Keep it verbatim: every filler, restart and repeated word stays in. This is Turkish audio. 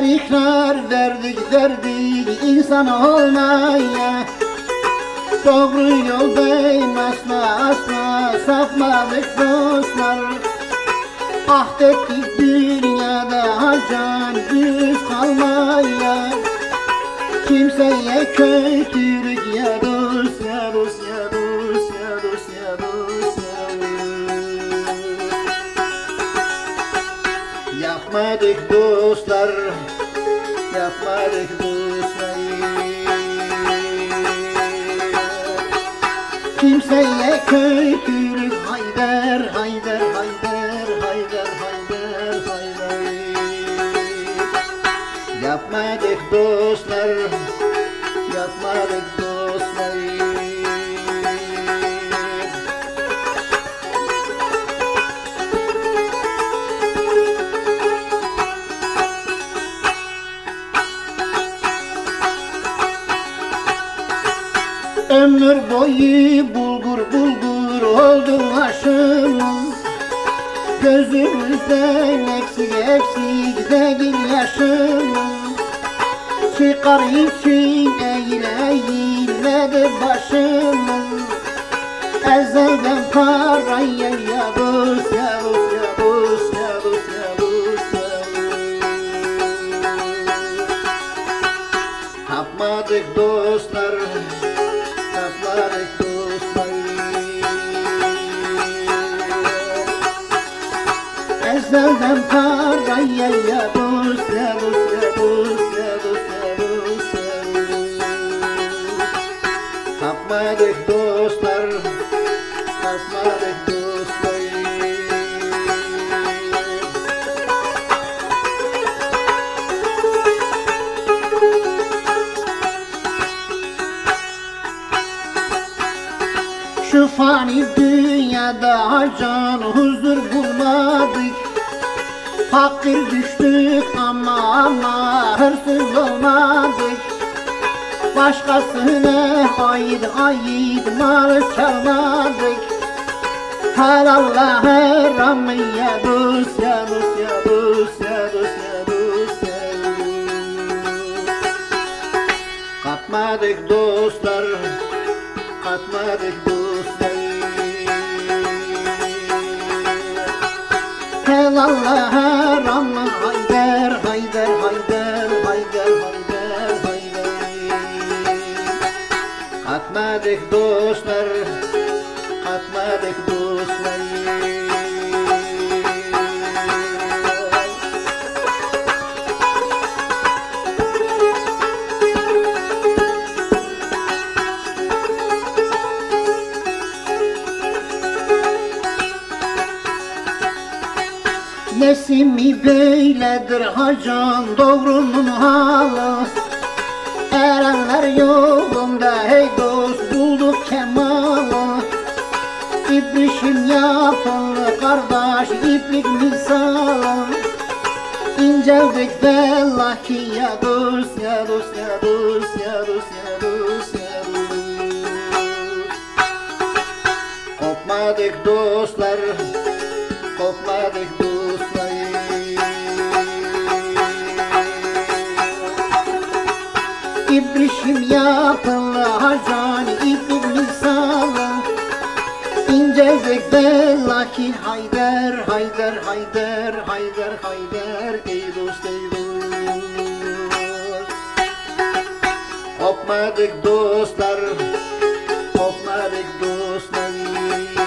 ikrar verdik verdik insan olmaya. Doğru yoldayım asla asla sapmadık dostlar. Ahd ettik dünyada can düz kalmaya. Kimseye kötülük ya dost ya dost ya dost ya dost ya dost ya. Yapmadık dostlar, yapmadık dostlar. Kimseye kötülük Haydar, Haydar, Haydar, Haydar, Haydar, Haydar. Yapmadık dostlar, yapmadık dostlar. Ömür boyu bulgur bulgur oldu aşımız. Gözümüzden eksik eksik değil yaşımız. Çıkar için eğil eğilmedi başımız. Ezelden paraya ya dost ya dost ya dost ya dost ya dost ya. Tapmadık dostlar, tapmadık dostlar. Ezelden paraya ya dost ya dost ya dost ya dost ya dost ya. Tapmadık dostlar, tapmadık dostlar. Şu fani dünyada can huzur bulmadık. Fakir düştük ama ama hırsız olmadık. Başkasına ait ait mal çalmadık. Helalla haram ya dost ya dost ya dost ya dost ya dost ya. Katmadık dostlar, katmadık dostlar. Helalla haram Haydar, Haydar, Haydar, Haydar, Haydar, Haydar. Katmadık dostlar, katmadık dostlar. Nesimi böyledir hacan doğrunun halı. Erenler yolunda hey dost bulduk kemalı. İbrişim yapılı kardeş iplik misalı. İnceldik belki ya dost ya dost ya dost ya dost ya dost ya dost. Kopmadık dostlar, kopmadık dostlar. İbrişim yapılı hacan iplik misalı. İnceldik belki Haydar, Haydar, Haydar, Haydar, Haydar. Ey dost, ey dost. Kopmadık dostlar, kopmadık dostlar.